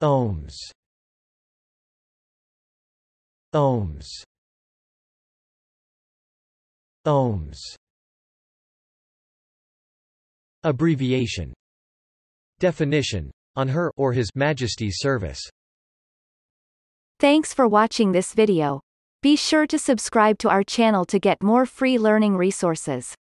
ohms, ohms, ohms. Abbreviation. Definition. On Her or His Majesty's service. Thanks for watching this video. Be sure to subscribe to our channel to get more free learning resources.